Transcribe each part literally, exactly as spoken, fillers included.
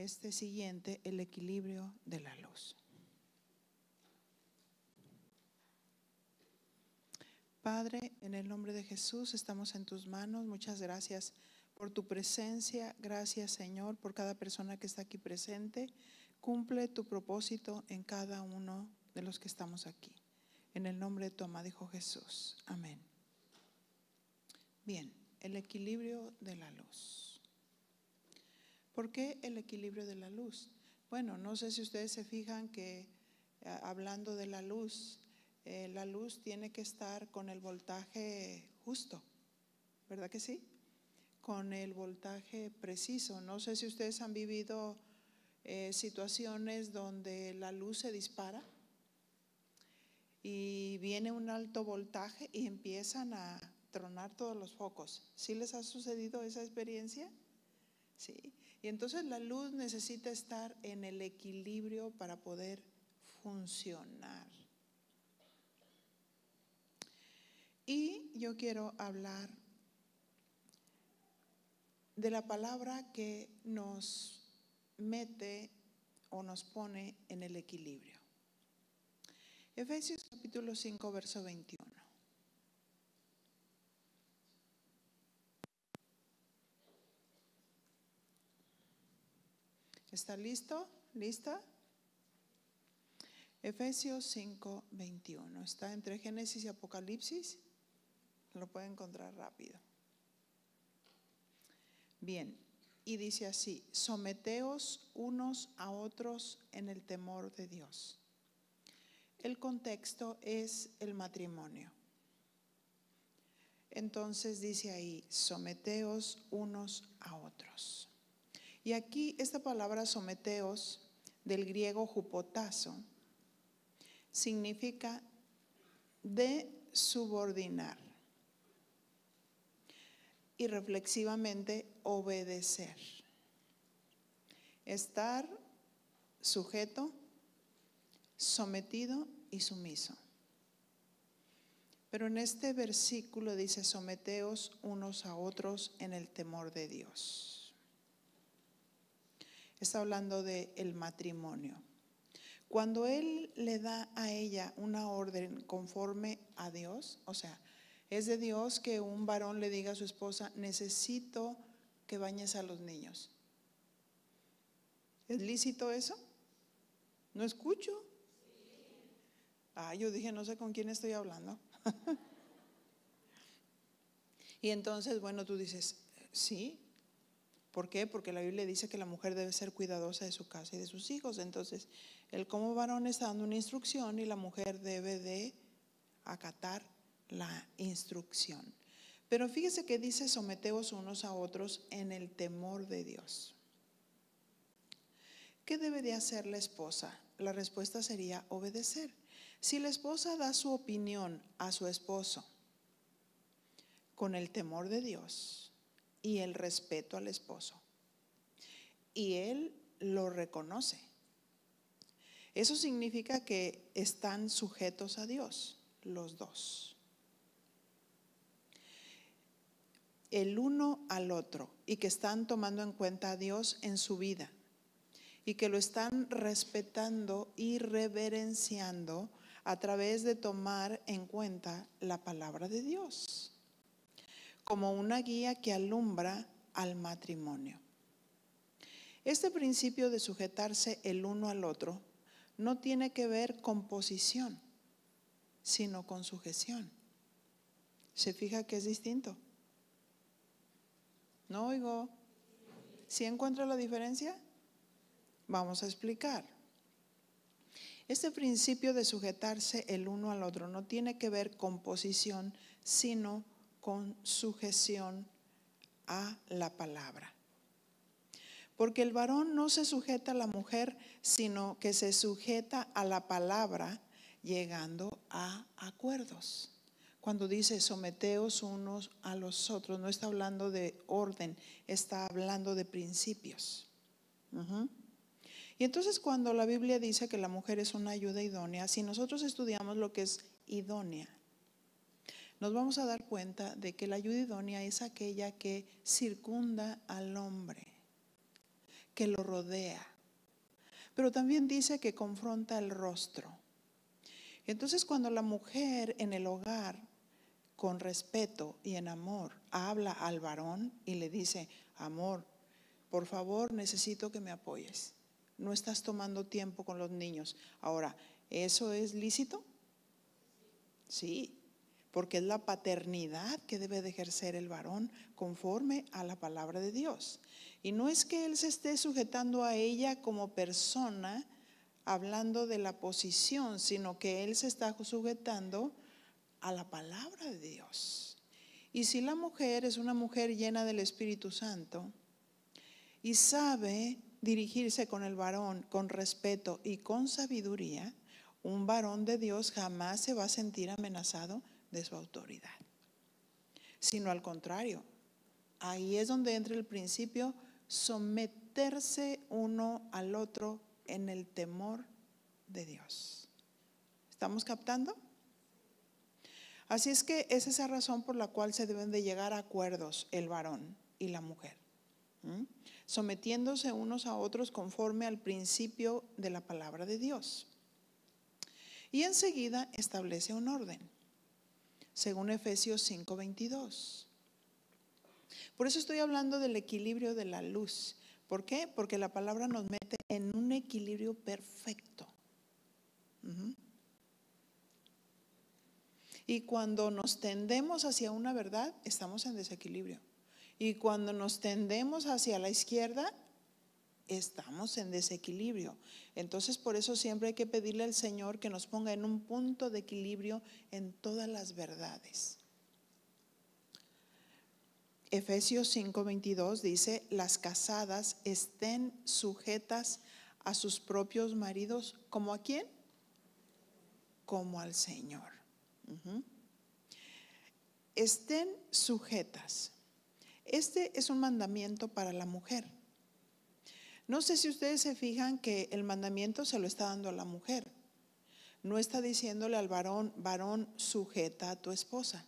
este siguiente, el equilibrio de la luz. Padre, en el nombre de Jesús estamos en tus manos. Muchas gracias por tu presencia. Gracias, Señor, por cada persona que está aquí presente. Cumple tu propósito en cada uno de los que estamos aquí. En el nombre de tu amado Hijo Jesús. Amén. Bien, el equilibrio de la luz. ¿Por qué el equilibrio de la luz? Bueno, no sé si ustedes se fijan que eh, hablando de la luz, eh, la luz tiene que estar con el voltaje justo, ¿verdad que sí? Con el voltaje preciso. No sé si ustedes han vivido eh, situaciones donde la luz se dispara y viene un alto voltaje y empiezan a tronar todos los focos. ¿Sí les ha sucedido esa experiencia? Sí. Y entonces la luz necesita estar en el equilibrio para poder funcionar. Y yo quiero hablar de la palabra que nos mete o nos pone en el equilibrio. Efesios capítulo cinco, verso veintiuno. ¿Está listo? ¿Lista? Efesios cinco, veintiuno. Está entre Génesis y Apocalipsis. Lo puede encontrar rápido. Bien, y dice así: someteos unos a otros en el temor de Dios. El contexto es el matrimonio. Entonces dice ahí: someteos unos a otros. Y aquí esta palabra someteos, del griego hupotazo, significa de subordinar y reflexivamente obedecer. Estar sujeto, sometido y sumiso. Pero en este versículo dice: someteos unos a otros en el temor de Dios. Está hablando del matrimonio. Cuando él le da a ella una orden conforme a Dios, o sea, es de Dios que un varón le diga a su esposa: necesito que bañes a los niños. ¿Es lícito eso? ¿No escucho? Ah, yo dije, no sé con quién estoy hablando. Y entonces, bueno, tú dices, sí. ¿Por qué? Porque la Biblia dice que la mujer debe ser cuidadosa de su casa y de sus hijos. Entonces, él como varón está dando una instrucción y la mujer debe de acatar la instrucción. Pero fíjese que dice: someteos unos a otros en el temor de Dios. ¿Qué debe de hacer la esposa? La respuesta sería obedecer. Si la esposa da su opinión a su esposo con el temor de Dios y el respeto al esposo, y él lo reconoce, eso significa que están sujetos a Dios, los dos, el uno al otro, y que están tomando en cuenta a Dios en su vida y que lo están respetando y reverenciando a través de tomar en cuenta la palabra de Dios como una guía que alumbra al matrimonio. Este principio de sujetarse el uno al otro no tiene que ver con posición, sino con sujeción. ¿Se fija que es distinto? ¿No oigo? ¿Sí encuentra la diferencia? Vamos a explicar. Este principio de sujetarse el uno al otro no tiene que ver con posición, sino con sujeción a la palabra. Porque el varón no se sujeta a la mujer, sino que se sujeta a la palabra, llegando a acuerdos. Cuando dice someteos unos a los otros, no está hablando de orden, está hablando de principios. Uh-huh. Y entonces cuando la Biblia dice que la mujer es una ayuda idónea, si nosotros estudiamos lo que es idónea, nos vamos a dar cuenta de que la ayuda idónea es aquella que circunda al hombre, que lo rodea. Pero también dice que confronta el rostro. Entonces, cuando la mujer en el hogar, con respeto y en amor, habla al varón y le dice: amor, por favor, necesito que me apoyes. No estás tomando tiempo con los niños. Ahora, ¿eso es lícito? Sí, porque es la paternidad que debe de ejercer el varón conforme a la palabra de Dios. Y no es que él se esté sujetando a ella como persona, hablando de la posición, sino que él se está sujetando a la palabra de Dios. Y si la mujer es una mujer llena del Espíritu Santo y sabe dirigirse con el varón con respeto y con sabiduría, un varón de Dios jamás se va a sentir amenazado de su autoridad, sino al contrario. Ahí es donde entra el principio: someterse uno al otro en el temor de Dios. ¿Estamos captando? Así es que es esa razón por la cual se deben de llegar a acuerdos el varón y la mujer, ¿Mm? sometiéndose unos a otros conforme al principio de la palabra de Dios. Y enseguida establece un orden, según Efesios cinco veintidós. Por eso estoy hablando del equilibrio de la luz. ¿Por qué? Porque la palabra nos mete en un equilibrio perfecto. Uh-huh. Y cuando nos tendemos hacia una verdad, estamos en desequilibrio. Y cuando nos tendemos hacia la izquierda, estamos en desequilibrio. Entonces, por eso siempre hay que pedirle al Señor que nos ponga en un punto de equilibrio en todas las verdades. Efesios cinco veintidós dice: las casadas estén sujetas a sus propios maridos. ¿Como a quién? Como al Señor. Uh-huh. Estén sujetas. Este es un mandamiento para la mujer. No sé si ustedes se fijan que el mandamiento se lo está dando a la mujer. No está diciéndole al varón: varón, sujeta a tu esposa,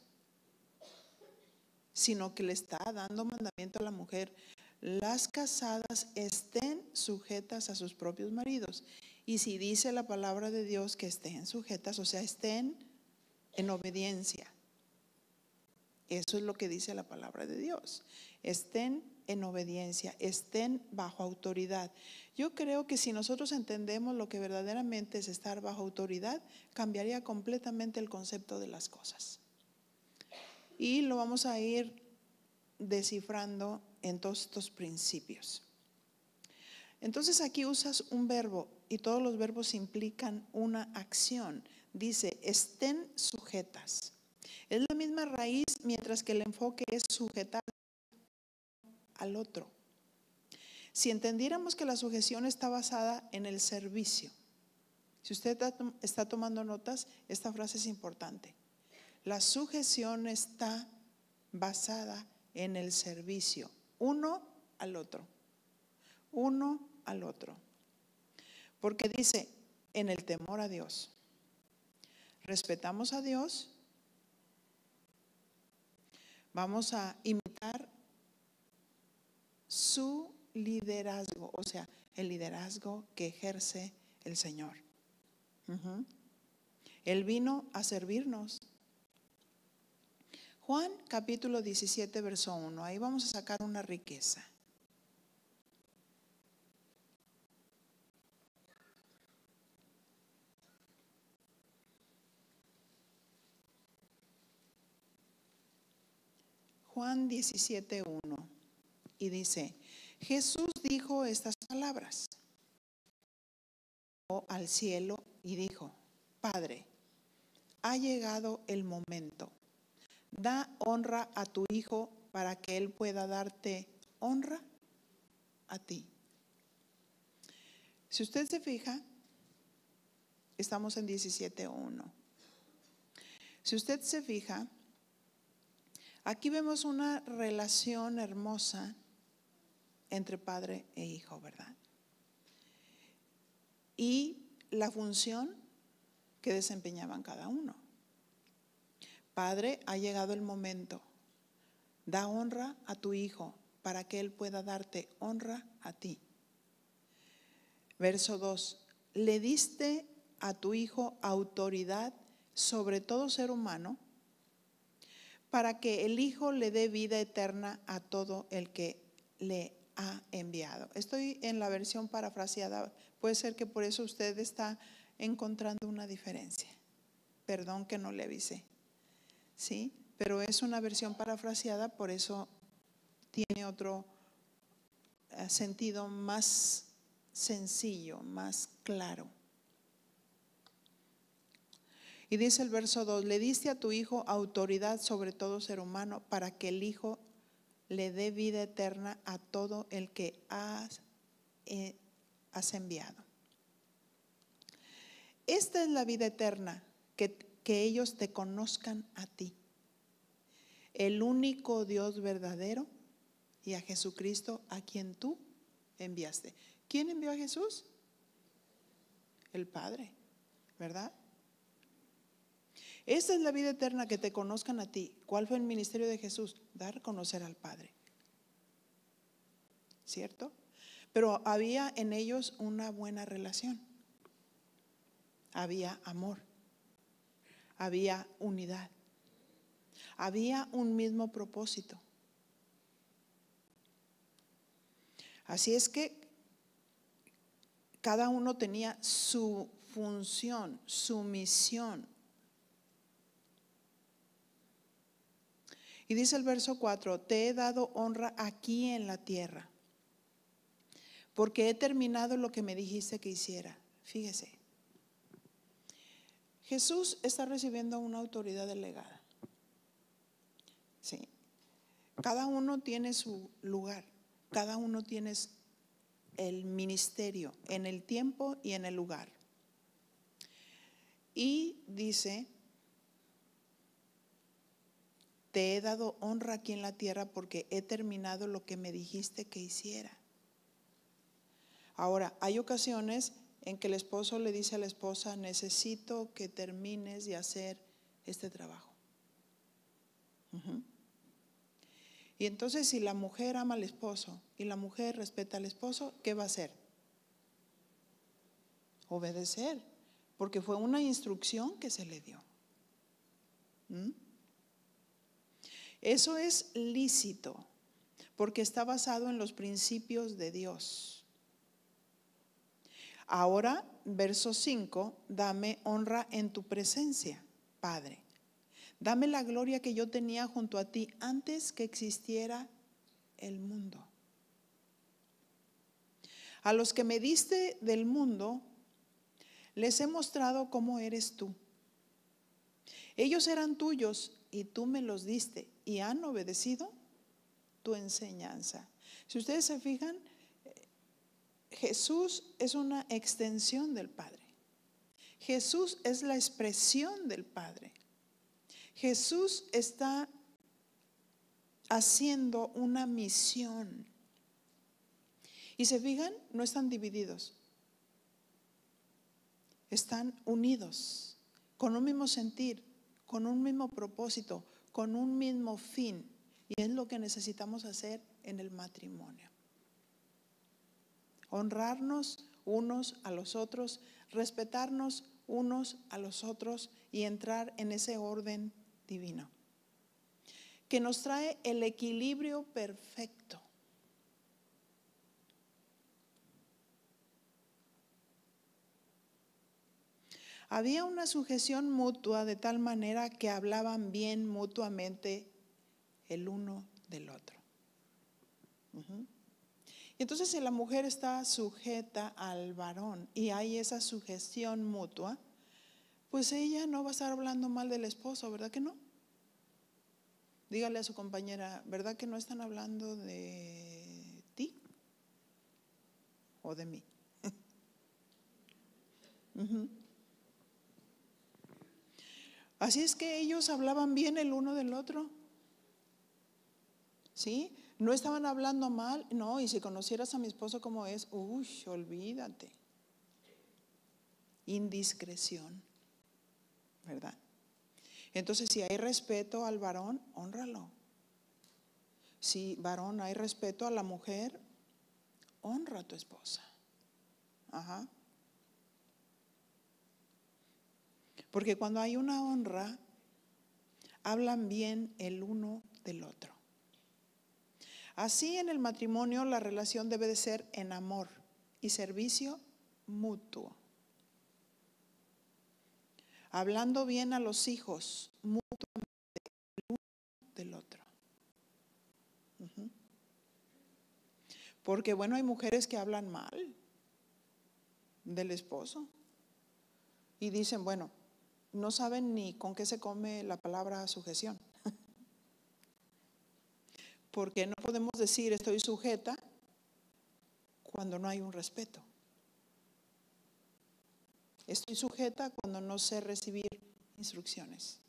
sino que le está dando mandamiento a la mujer: las casadas estén sujetas a sus propios maridos. Y si dice la palabra de Dios que estén sujetas, o sea, estén en obediencia. Eso es lo que dice la palabra de Dios. Estén en obediencia, estén bajo autoridad. Yo creo que si nosotros entendemos lo que verdaderamente es estar bajo autoridad, cambiaría completamente el concepto de las cosas. Y lo vamos a ir descifrando en todos estos principios. Entonces aquí usas un verbo y todos los verbos implican una acción. Dice: estén sujetas. Es la misma raíz, mientras que el enfoque es sujetar al otro. Si entendiéramos que la sujeción está basada en el servicio. Si usted está tomando notas, esta frase es importante. La sujeción está basada en el servicio, uno al otro, uno al otro. Porque dice: en el temor a Dios. Respetamos a Dios, vamos a imitar su liderazgo, o sea, el liderazgo que ejerce el Señor. Uh-huh. Él vino a servirnos. Juan capítulo diecisiete, verso uno. Ahí vamos a sacar una riqueza. Juan diecisiete, uno. Y dice: Jesús dijo estas palabras. Al cielo y dijo: Padre, ha llegado el momento. Da honra a tu Hijo para que Él pueda darte honra a ti. Si usted se fija, estamos en diecisiete uno. Si usted se fija, aquí vemos una relación hermosa entre padre e hijo, ¿verdad? Y la función que desempeñaban cada uno. Padre, ha llegado el momento. Da honra a tu Hijo para que Él pueda darte honra a ti. Verso dos, le diste a tu Hijo autoridad sobre todo ser humano, para que el Hijo le dé vida eterna a todo el que le ha enviado. Estoy en la versión parafraseada, puede ser que por eso usted está encontrando una diferencia. Perdón que no le avisé, ¿sí? Pero es una versión parafraseada, por eso tiene otro sentido más sencillo, más claro. Y dice el verso dos, le diste a tu Hijo autoridad sobre todo ser humano, para que el Hijo le dé vida eterna a todo el que has, eh, has enviado. Esta es la vida eterna, que, que ellos te conozcan a ti, el único Dios verdadero, y a Jesucristo a quien tú enviaste. ¿Quién envió a Jesús? El Padre, ¿verdad? Esta es la vida eterna, que te conozcan a ti. ¿Cuál fue el ministerio de Jesús? Dar a conocer al Padre, ¿cierto? Pero había en ellos una buena relación. Había amor, había unidad, había un mismo propósito. Así es que cada uno tenía su función, su misión. Y dice el verso cuatro, te he dado honra aquí en la tierra, porque he terminado lo que me dijiste que hiciera. Fíjese, Jesús está recibiendo una autoridad delegada. Sí. Cada uno tiene su lugar, cada uno tiene el ministerio en el tiempo y en el lugar. Y dice, te he dado honra aquí en la tierra porque he terminado lo que me dijiste que hiciera. Ahora, hay ocasiones en que el esposo le dice a la esposa, necesito que termines de hacer este trabajo. Uh-huh. Y entonces, si la mujer ama al esposo y la mujer respeta al esposo, ¿qué va a hacer? Obedecer, porque fue una instrucción que se le dio. ¿Mm? Eso es lícito, porque está basado en los principios de Dios. Ahora, verso cinco, dame honra en tu presencia, Padre. Dame la gloria que yo tenía junto a ti antes que existiera el mundo. A los que me diste del mundo, les he mostrado cómo eres tú. Ellos eran tuyos y tú me los diste y han obedecido tu enseñanza. Si ustedes se fijan, Jesús es una extensión del Padre. Jesús es la expresión del Padre. Jesús está haciendo una misión. Y se fijan, no están divididos. Están unidos, con un mismo sentir, con un mismo propósito, con un mismo fin. Y es lo que necesitamos hacer en el matrimonio. Honrarnos unos a los otros, respetarnos unos a los otros y entrar en ese orden divino que nos trae el equilibrio perfecto. Había una sujeción mutua de tal manera que hablaban bien mutuamente el uno del otro. Uh-huh. Y entonces, si la mujer está sujeta al varón y hay esa sujeción mutua, pues ella no va a estar hablando mal del esposo, ¿verdad que no? Dígale a su compañera, ¿verdad que no están hablando de ti o de mí? Uh-huh. Así es que ellos hablaban bien el uno del otro. ¿Sí? No estaban hablando mal. No, y si conocieras a mi esposo como es, uy, olvídate. Indiscreción, ¿verdad? Entonces, si hay respeto al varón, hónralo. Si varón hay respeto a la mujer, honra a tu esposa. Ajá. Porque cuando hay una honra, hablan bien el uno del otro. Así en el matrimonio la relación debe de ser en amor y servicio mutuo. Hablando bien a los hijos mutuamente el uno del otro. Uh-huh. Porque bueno, hay mujeres que hablan mal del esposo y dicen, bueno, no saben ni con qué se come la palabra sujeción. Porque no podemos decir estoy sujeta cuando no hay un respeto. Estoy sujeta cuando no sé recibir instrucciones.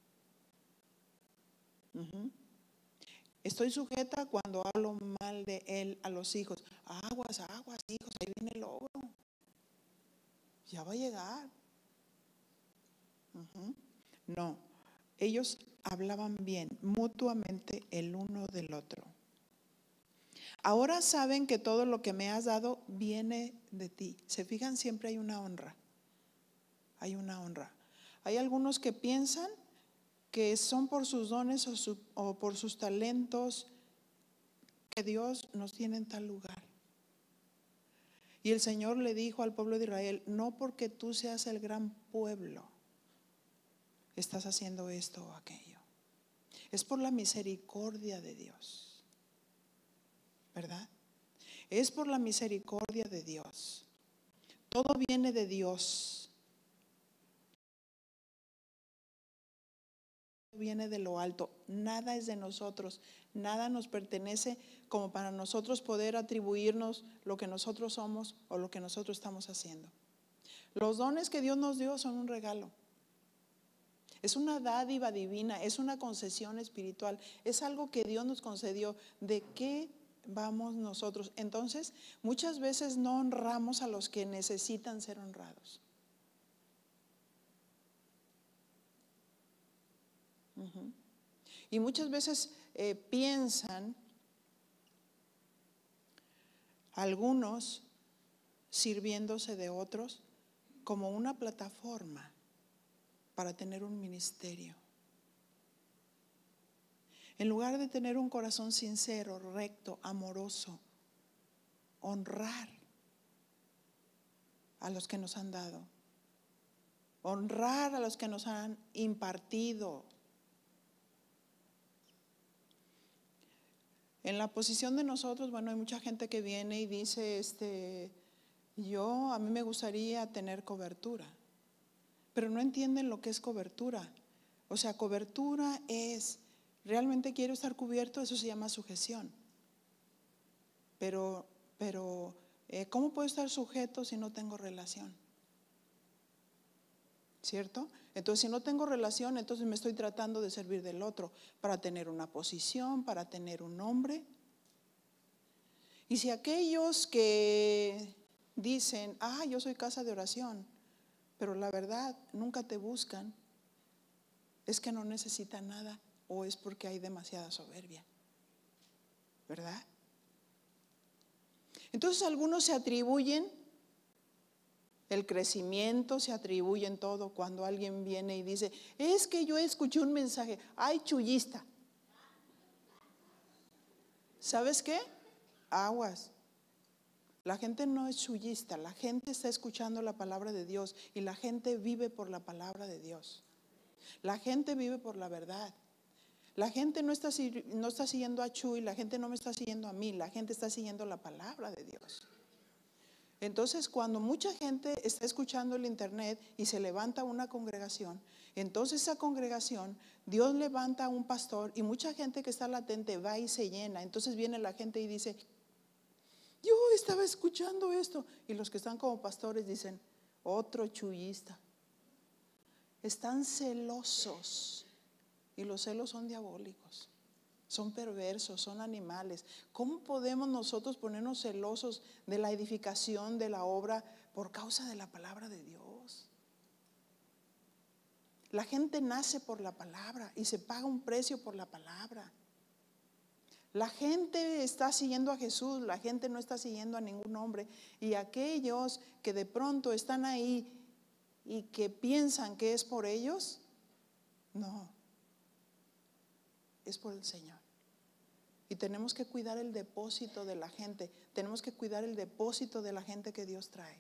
Uh-huh. Estoy sujeta cuando hablo mal de él a los hijos. Aguas, aguas, hijos, ahí viene el logro. Ya va a llegar. Uh-huh. No, ellos hablaban bien mutuamente el uno del otro. Ahora saben que todo lo que me has dado viene de ti. Se fijan, siempre hay una honra. Hay una honra. Hay algunos que piensan que son por sus dones o, su, o por sus talentos que Dios nos tiene en tal lugar. Y el Señor le dijo al pueblo de Israel, no porque tú seas el gran pueblo, estás haciendo esto o aquello. Es por la misericordia de Dios, ¿verdad? Es por la misericordia de Dios. Todo viene de Dios. Viene de lo alto. Nada es de nosotros. Nada nos pertenece como para nosotros poder atribuirnos lo que nosotros somos o lo que nosotros estamos haciendo. Los dones que Dios nos dio son un regalo. Es una dádiva divina, es una concesión espiritual, es algo que Dios nos concedió. ¿De qué vamos nosotros? Entonces, muchas veces no honramos a los que necesitan ser honrados. Uh-huh. Y muchas veces eh, piensan algunos sirviéndose de otros como una plataforma para tener un ministerio. En lugar de tener un corazón sincero, recto, amoroso, honrar a los que nos han dado, honrar a los que nos han impartido. En la posición de nosotros, bueno, hay mucha gente que viene y dice, este, yo, a mí me gustaría tener cobertura, pero no entienden lo que es cobertura. O sea, cobertura es, realmente quiero estar cubierto, eso se llama sujeción. Pero, pero, eh, ¿cómo puedo estar sujeto si no tengo relación? ¿Cierto? Entonces, si no tengo relación, entonces me estoy tratando de servir del otro para tener una posición, para tener un nombre. Y si aquellos que dicen, ah, yo soy casa de oración, pero la verdad nunca te buscan, es que no necesitan nada o es porque hay demasiada soberbia, ¿verdad? Entonces algunos se atribuyen el crecimiento, se atribuyen todo cuando alguien viene y dice, es que yo escuché un mensaje, ay, chullista. ¿Sabes qué? Aguas. La gente no es chullista, la gente está escuchando la palabra de Dios y la gente vive por la palabra de Dios. La gente vive por la verdad. La gente no está, no está siguiendo a Chuy, la gente no me está siguiendo a mí, la gente está siguiendo la palabra de Dios. Entonces, cuando mucha gente está escuchando el internet y se levanta una congregación, entonces esa congregación, Dios levanta a un pastor y mucha gente que está latente va y se llena. Entonces viene la gente y dice, yo estaba escuchando esto. Y los que están como pastores dicen, otro chuyista. Están celosos y los celos son diabólicos. Son perversos, son animales. ¿Cómo podemos nosotros ponernos celosos de la edificación de la obra por causa de la palabra de Dios? La gente nace por la palabra y se paga un precio por la palabra. La gente está siguiendo a Jesús, la gente no está siguiendo a ningún hombre. Y aquellos que de pronto están ahí y que piensan que es por ellos, no, es por el Señor. Y tenemos que cuidar el depósito de la gente, tenemos que cuidar el depósito de la gente que Dios trae.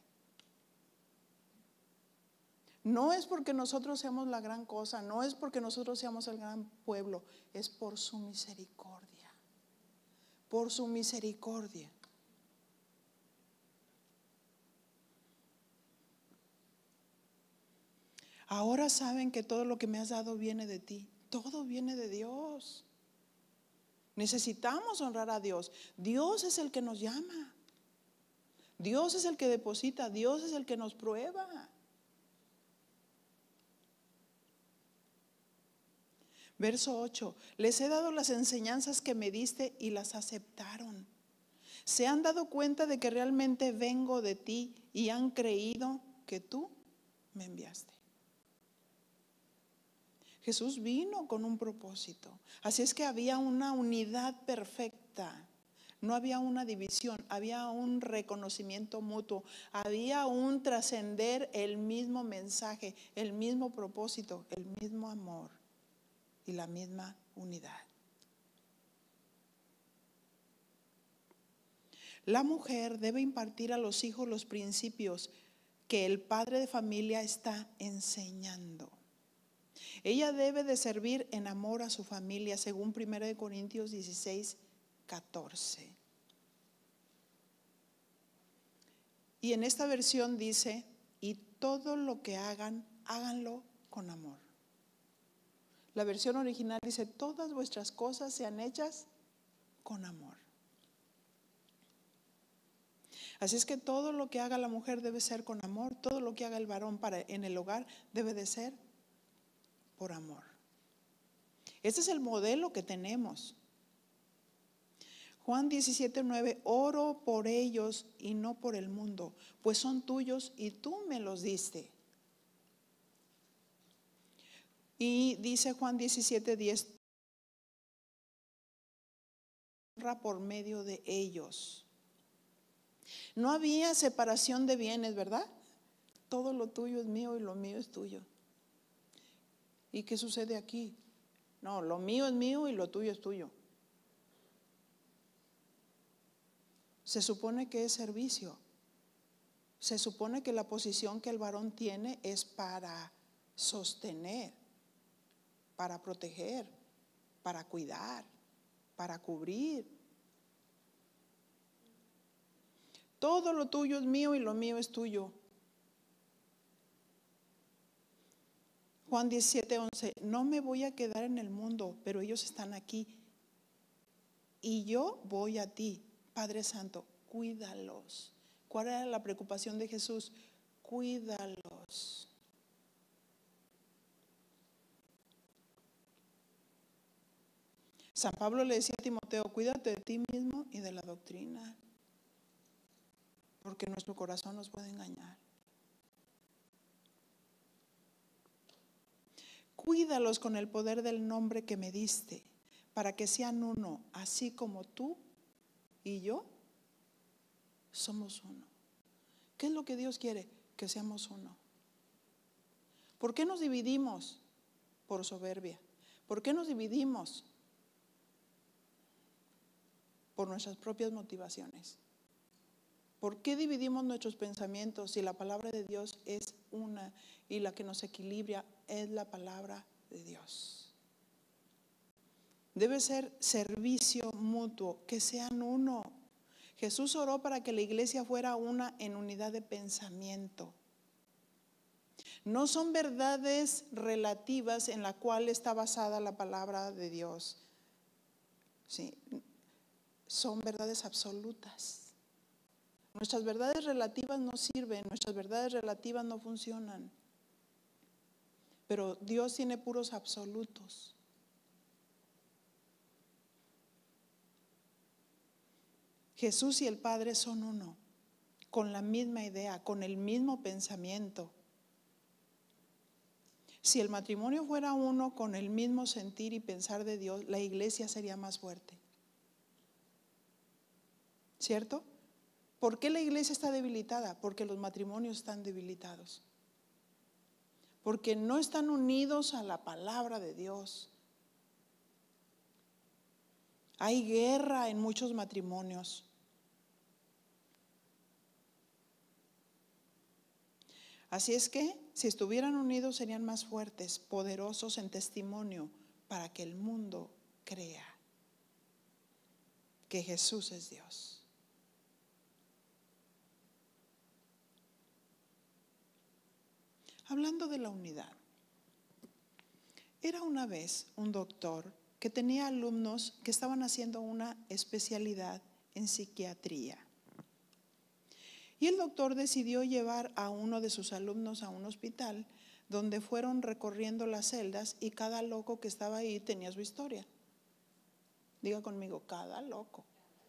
No es porque nosotros seamos la gran cosa, no es porque nosotros seamos el gran pueblo, es por su misericordia, por su misericordia. Ahora saben que todo lo que me has dado viene de ti, todo viene de Dios. Necesitamos honrar a Dios. Dios es el que nos llama, Dios es el que deposita, Dios es el que nos prueba. Verso ocho, les he dado las enseñanzas que me diste y las aceptaron. Se han dado cuenta de que realmente vengo de ti y han creído que tú me enviaste. Jesús vino con un propósito. Así es que había una unidad perfecta. No había una división, había un reconocimiento mutuo, había un trascender el mismo mensaje, el mismo propósito, el mismo amor y la misma unidad. La mujer debe impartir a los hijos los principios que el padre de familia está enseñando. Ella debe de servir en amor a su familia, según primera de Corintios dieciséis, catorce. Y en esta versión dice, y todo lo que hagan, háganlo con amor. La versión original dice, todas vuestras cosas sean hechas con amor. Así es que todo lo que haga la mujer debe ser con amor, todo lo que haga el varón para, en el hogar debe de ser por amor. Este es el modelo que tenemos. Juan diecisiete, nueve, oro por ellos y no por el mundo, pues son tuyos y tú me los diste. Y dice Juan diecisiete, diez, por medio de ellos. No había separación de bienes, ¿verdad? Todo lo tuyo es mío y lo mío es tuyo. ¿Y qué sucede aquí? No, lo mío es mío y lo tuyo es tuyo. Se supone que es servicio. Se supone que la posición que el varón tiene es para sostener, para proteger, para cuidar, para cubrir. Todo lo tuyo es mío y lo mío es tuyo. Juan diecisiete, once, no me voy a quedar en el mundo, pero ellos están aquí. Y yo voy a ti, Padre Santo, cuídalos. ¿Cuál era la preocupación de Jesús? Cuídalos. San Pablo le decía a Timoteo, cuídate de ti mismo y de la doctrina, porque nuestro corazón nos puede engañar. Cuídalos con el poder del nombre que me diste, para que sean uno, así como tú y yo somos uno. ¿Qué es lo que Dios quiere? Que seamos uno. ¿Por qué nos dividimos? Por soberbia. ¿Por qué nos dividimos? Por nuestras propias motivaciones. ¿Por qué dividimos nuestros pensamientos si la palabra de Dios es una y la que nos equilibra es la palabra de Dios? Debe ser servicio mutuo, que sean uno. Jesús oró para que la iglesia fuera una en unidad de pensamiento. No son verdades relativas en la cual está basada la palabra de Dios. Sí, son verdades absolutas. Nuestras verdades relativas no sirven, nuestras verdades relativas no funcionan. Pero Dios tiene puros absolutos. Jesús y el Padre son uno, con la misma idea, con el mismo pensamiento. Si el matrimonio fuera uno con el mismo sentir y pensar de Dios, la iglesia sería más fuerte. ¿cierto? ¿Por qué la iglesia está debilitada? Porque los matrimonios están debilitados. Porque no están unidos a la palabra de Dios. Hay guerra en muchos matrimonios. Así es que, si estuvieran unidos, serían más fuertes, poderosos en testimonio para que el mundo crea que Jesús es Dios. Hablando de la unidad, era una vez un doctor que tenía alumnos que estaban haciendo una especialidad en psiquiatría. Y el doctor decidió llevar a uno de sus alumnos a un hospital donde fueron recorriendo las celdas y cada loco que estaba ahí tenía su historia. Diga conmigo, cada loco.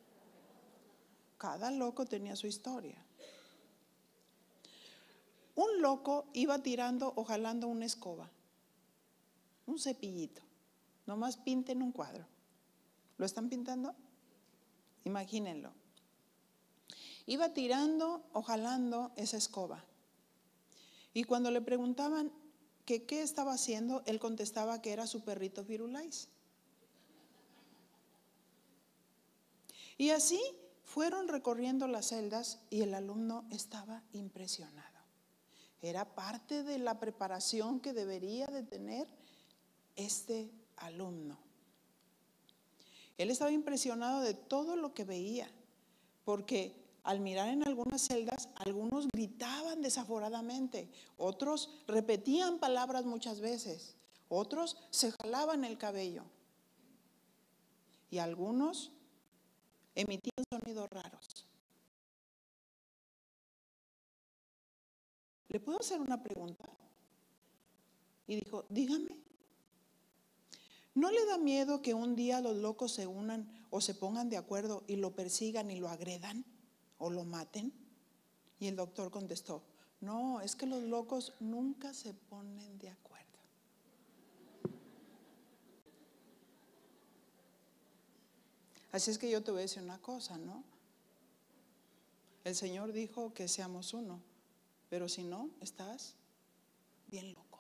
Cada loco tenía su historia. Un loco iba tirando o jalando una escoba, un cepillito. Nomás pinten un cuadro. ¿Lo están pintando? Imagínenlo. Iba tirando o jalando esa escoba. Y cuando le preguntaban que qué estaba haciendo, él contestaba que era su perrito Firulais. Y así fueron recorriendo las celdas y el alumno estaba impresionado. Era parte de la preparación que debería de tener este alumno. Él estaba impresionado de todo lo que veía, porque al mirar en algunas celdas, algunos gritaban desaforadamente, otros repetían palabras muchas veces, otros se jalaban el cabello y algunos emitían sonidos raros. ¿Le puedo hacer una pregunta? Y dijo, dígame, ¿no le da miedo que un día los locos se unan o se pongan de acuerdo y lo persigan y lo agredan o lo maten? Y el doctor contestó, no, es que los locos nunca se ponen de acuerdo. Así es que yo te voy a decir una cosa, ¿no? El Señor dijo que seamos uno, pero si no, estás bien loco.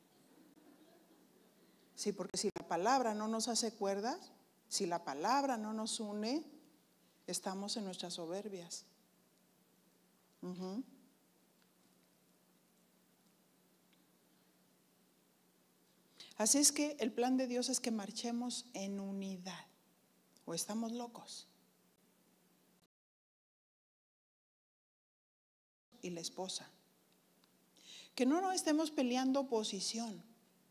Sí, porque si la palabra no nos hace cuerdas, si la palabra no nos une, estamos en nuestras soberbias. Uh-huh. Así es que el plan de Dios es que marchemos en unidad. ¿O estamos locos? Y la esposa. Que no nos estemos peleando posición.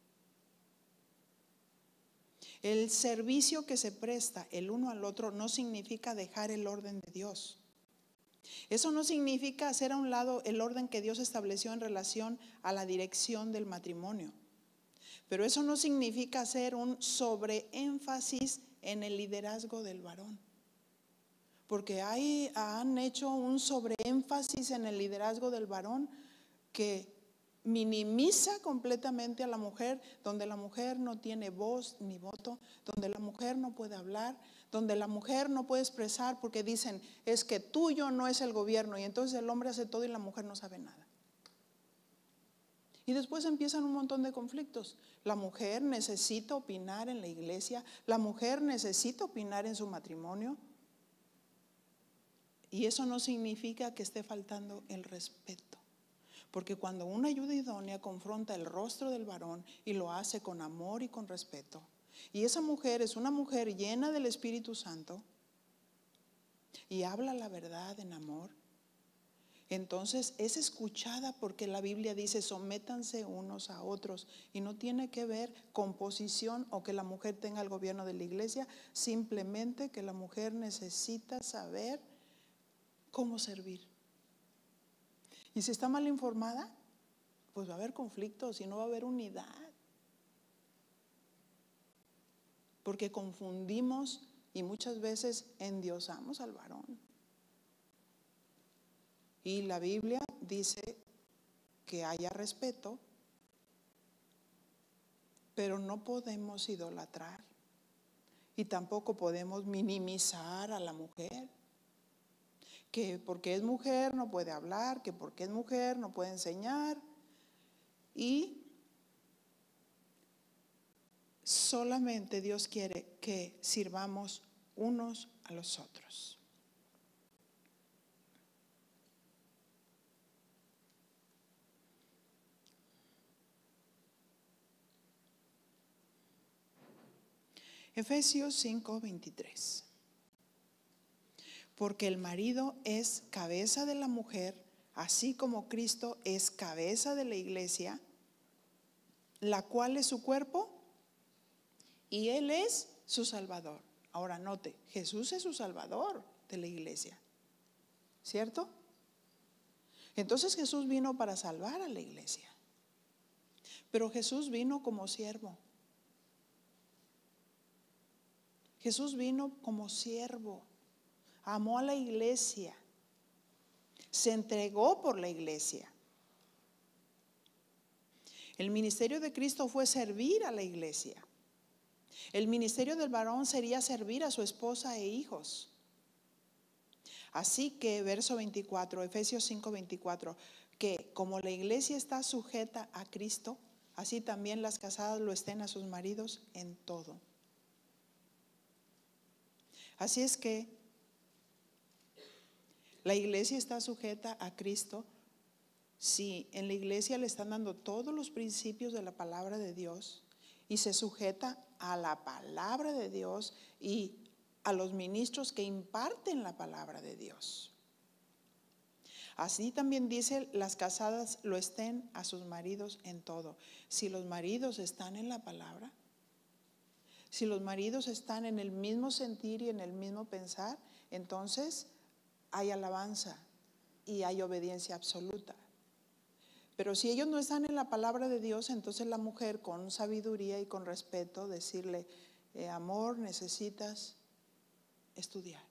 El servicio que se presta el uno al otro no significa dejar el orden de Dios. Eso no significa hacer a un lado el orden que Dios estableció en relación a la dirección del matrimonio. Pero eso no significa hacer un sobreénfasis en el liderazgo del varón. Porque hay, han hecho un sobreénfasis en el liderazgo del varón que minimiza completamente a la mujer, donde la mujer no tiene voz ni voto, donde la mujer no puede hablar, donde la mujer no puede expresar porque dicen, es que tuyo no es el gobierno, y entonces el hombre hace todo y la mujer no sabe nada. Y después empiezan un montón de conflictos. La mujer necesita opinar en la iglesia, la mujer necesita opinar en su matrimonio. Y eso no significa que esté faltando el respeto. Porque cuando una ayuda idónea confronta el rostro del varón y lo hace con amor y con respeto, y esa mujer es una mujer llena del Espíritu Santo y habla la verdad en amor, entonces es escuchada, porque la Biblia dice sométanse unos a otros, y no tiene que ver con posición o que la mujer tenga el gobierno de la iglesia, simplemente que la mujer necesita saber cómo servir. Y si está mal informada, pues va a haber conflictos y no va a haber unidad. Porque confundimos y muchas veces endiosamos al varón. Y la Biblia dice que haya respeto, pero no podemos idolatrar. Y tampoco podemos minimizar a la mujer. que porque es mujer no puede hablar, que porque es mujer no puede enseñar, y solamente Dios quiere que sirvamos unos a los otros. Efesios cinco veintitrés. Porque el marido es cabeza de la mujer, así como Cristo es cabeza de la iglesia, la cual es su cuerpo, y Él es su Salvador. Ahora note, Jesús es su Salvador de la iglesia, ¿cierto? Entonces Jesús vino para salvar a la iglesia, pero Jesús vino como siervo. Jesús vino como siervo, amó a la iglesia, se entregó por la iglesia. El ministerio de Cristo fue servir a la iglesia. El ministerio del varón sería servir a su esposa e hijos. Así que, verso veinticuatro, Efesios cinco veinticuatro, que como la iglesia está sujeta a Cristo, así también las casadas lo estén a sus maridos en todo. Así es que la iglesia está sujeta a Cristo. Si en la iglesia le están dando todos los principios de la palabra de Dios y se sujeta a la palabra de Dios y a los ministros que imparten la palabra de Dios. Así también dice, las casadas lo estén a sus maridos en todo. Si los maridos están en la palabra, si los maridos están en el mismo sentir y en el mismo pensar, entonces hay alabanza y hay obediencia absoluta. Pero si ellos no están en la palabra de Dios, entonces la mujer con sabiduría y con respeto decirle, eh, amor, necesitas estudiar.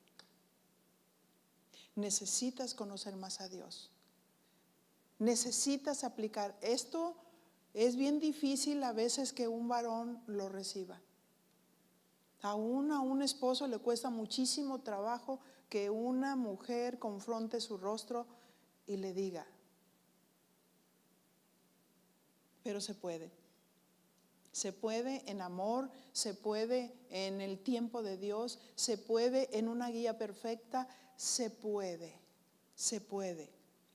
Necesitas conocer más a Dios. Necesitas aplicar. Esto es bien difícil a veces que un varón lo reciba. Aún a un esposo le cuesta muchísimo trabajo que una mujer confronte su rostro y le diga, pero se puede. Se puede en amor, se puede en el tiempo de Dios, se puede en una guía perfecta, se puede, se puede.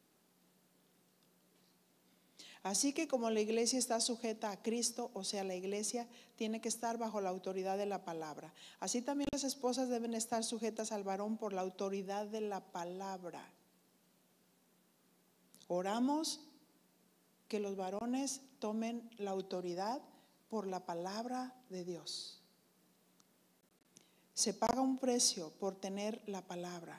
Así que como la iglesia está sujeta a Cristo, o sea, la iglesia tiene que estar bajo la autoridad de la palabra. Así también las esposas deben estar sujetas al varón por la autoridad de la palabra. Oramos que los varones tomen la autoridad por la palabra de Dios. Se paga un precio por tener la palabra.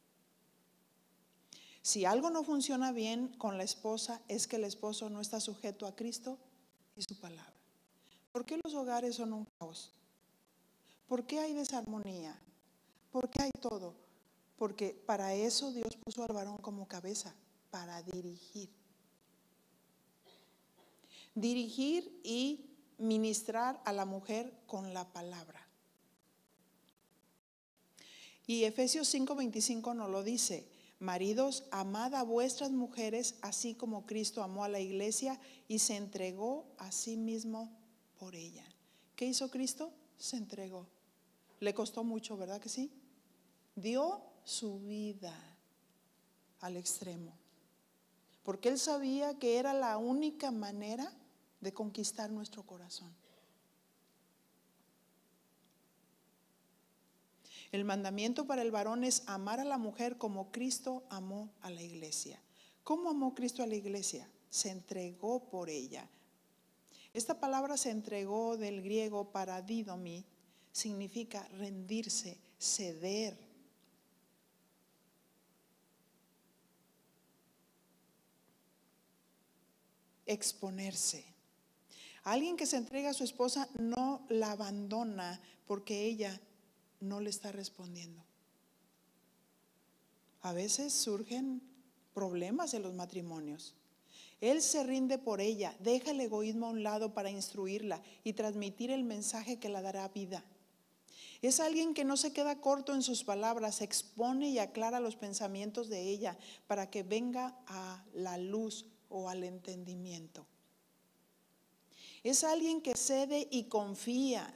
Si algo no funciona bien con la esposa, es que el esposo no está sujeto a Cristo y su palabra. ¿Por qué los hogares son un caos? ¿Por qué hay desarmonía? ¿Por qué hay todo? Porque para eso Dios puso al varón como cabeza, para dirigir. Dirigir y ministrar a la mujer con la palabra. Y Efesios cinco veinticinco nos lo dice. Maridos, amad a vuestras mujeres, así como Cristo amó a la iglesia y se entregó a sí mismo por ella. ¿Qué hizo Cristo? Se entregó. Le costó mucho, ¿verdad que sí? Dio su vida al extremo, porque Él sabía que era la única manera de conquistar nuestro corazón. El mandamiento para el varón es amar a la mujer como Cristo amó a la iglesia. ¿Cómo amó Cristo a la iglesia? Se entregó por ella. Esta palabra se entregó del griego paradidomi, significa rendirse, ceder. Exponerse. Alguien que se entrega a su esposa no la abandona porque ella no le está respondiendo. A veces surgen problemas en los matrimonios. Él se rinde por ella, deja el egoísmo a un lado para instruirla y transmitir el mensaje que la dará vida. Es alguien que no se queda corto en sus palabras, expone y aclara los pensamientos de ella para que venga a la luz o al entendimiento. Es alguien que cede y confía.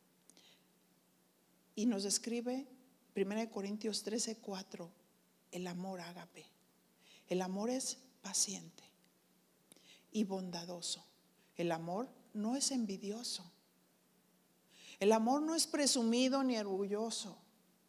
Y nos describe primera de Corintios trece, cuatro, el amor ágape. El amor es paciente y bondadoso. El amor no es envidioso. El amor no es presumido ni orgulloso.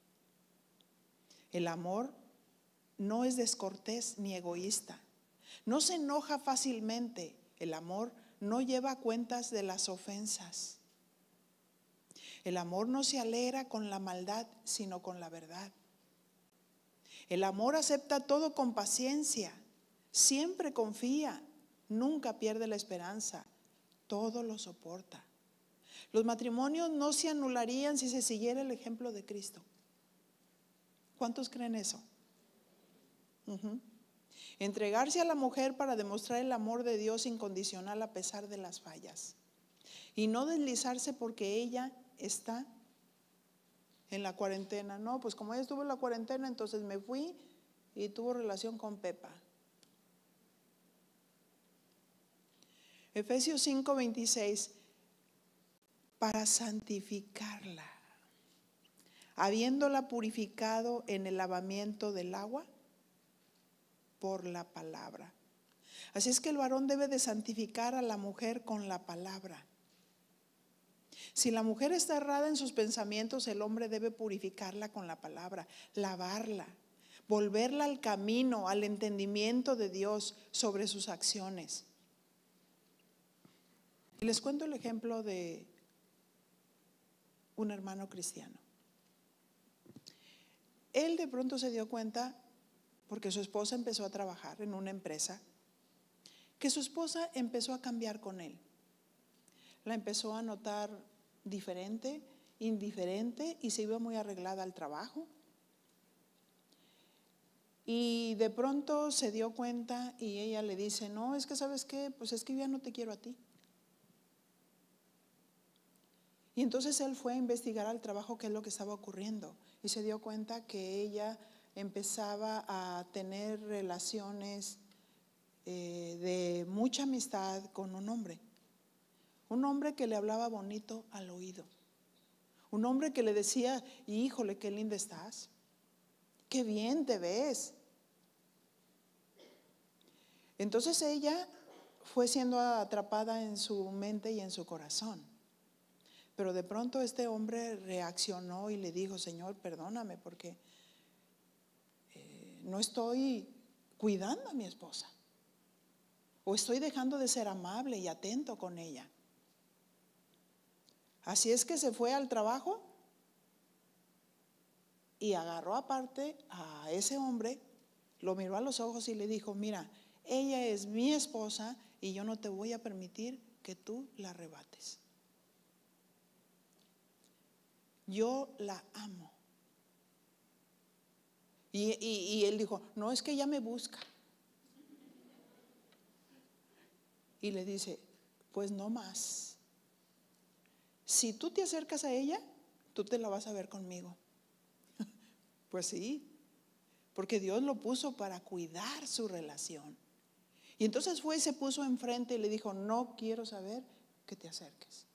El amor no es descortés ni egoísta. No se enoja fácilmente. El amor no lleva cuentas de las ofensas. El amor no se alegra con la maldad, sino con la verdad. El amor acepta todo con paciencia. Siempre confía. Nunca pierde la esperanza. Todo lo soporta. Los matrimonios no se anularían si se siguiera el ejemplo de Cristo. ¿Cuántos creen eso? Uh-huh. Entregarse a la mujer para demostrar el amor de Dios incondicional a pesar de las fallas. Y no deslizarse porque ella está en la cuarentena. No, pues como ella estuvo en la cuarentena, entonces me fui y tuvo relación con Pepa. Efesios cinco, veintiséis. Para santificarla, habiéndola purificado en el lavamiento del agua por la palabra. Así es que el varón debe de santificar a la mujer con la palabra. Si la mujer está errada en sus pensamientos, el hombre debe purificarla con la palabra, lavarla, volverla al camino, al entendimiento de Dios sobre sus acciones. Y les cuento el ejemplo de un hermano cristiano. Él de pronto se dio cuenta, porque su esposa empezó a trabajar en una empresa, que su esposa empezó a cambiar con él. La empezó a notar diferente, indiferente, y se iba muy arreglada al trabajo. Y de pronto se dio cuenta y ella le dice, no, es que ¿sabes qué? Pues es que yo ya no te quiero a ti. Y entonces él fue a investigar al trabajo qué es lo que estaba ocurriendo y se dio cuenta que ella empezaba a tener relaciones eh, de mucha amistad con un hombre. Un hombre que le hablaba bonito al oído. Un hombre que le decía, híjole, qué linda estás. Qué bien te ves. Entonces ella fue siendo atrapada en su mente y en su corazón. Pero de pronto este hombre reaccionó y le dijo, Señor, perdóname porque eh, no estoy cuidando a mi esposa. O estoy dejando de ser amable y atento con ella. Así es que se fue al trabajo y agarró aparte a ese hombre, lo miró a los ojos y le dijo, mira, ella es mi esposa y yo no te voy a permitir que tú la arrebates. Yo la amo. Y, y, y él dijo, no, es que ella me busca. Y le dice, pues no más. Si tú te acercas a ella, tú te la vas a ver conmigo. Pues sí, porque Dios lo puso para cuidar su relación. Y entonces fue y se puso enfrente y le dijo, no quiero saber que te acerques.